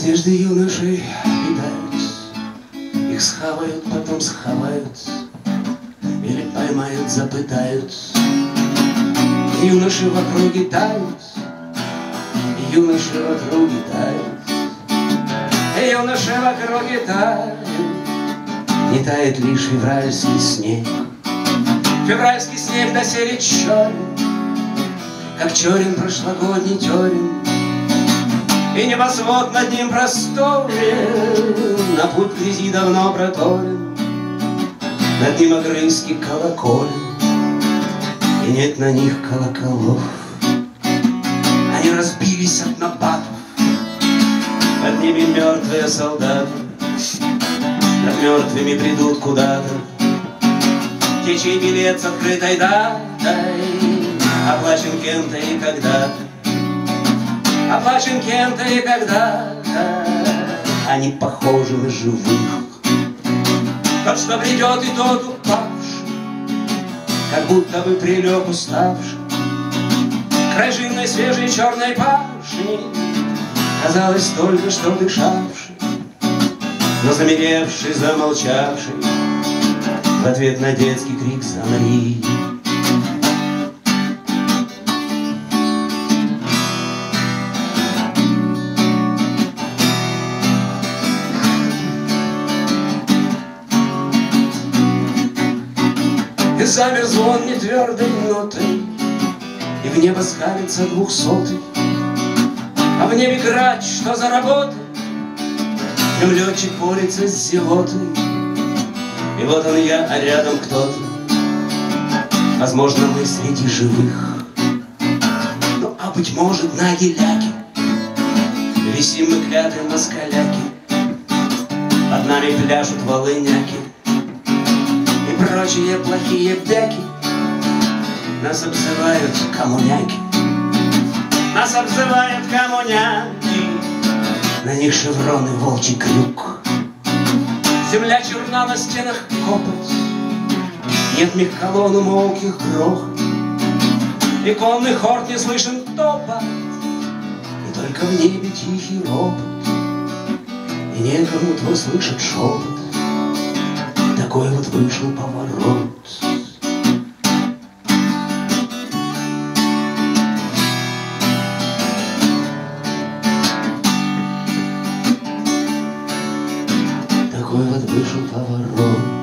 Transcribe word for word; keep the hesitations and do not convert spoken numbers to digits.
Надежды юношей питаются, их схавают, потом схавают, или поймают, запытают. И юноши в округе тают, и юноши в округе тают, и юноши в округе тают. Не тает лишь февральский снег. Февральский снег доселе черен, как черен прошлогодний терен. И небосвод над ним просторен, на путь грязи давно проторен. Над ним огрызки колоколен, и нет на них колоколов. Они разбились от набатов, под ними мертвые солдаты. Над мертвыми придут куда-то те, чей билет с открытой датой оплачен кем-то и когда-то, оплачен кем-то и когда-то. Они похожи на живых, тот, что придет, и тот упавший, как будто бы прилег уставший к режимной свежей черной пашни, казалось, только что дышавший, но замеревший, замолчавший в ответ на детский крик «Замри!». И замер звон нетвердой нотой, и в небо скалится двухсотый, а в небе грач, что за работой. Днем летчик борется с зевотой, и вот он я, а рядом кто-то. Возможно, мы среди живых, ну, а быть может, на геляке висим мы клятые москаляки. Под нами пляшут волыняки и прочие плохие бяки. Нас обзывают коммуняки, нас обзывают коммуняки. На них шевроны, волчий крюк. Земля черна, на стенах копоть, нет мехколонн, умолких грохот, и конный хор не слышен топот, и только в небе тихий ропот, и некому твой слышит шепот. Такой вот вышел поворот. Такой вот вышел поворот.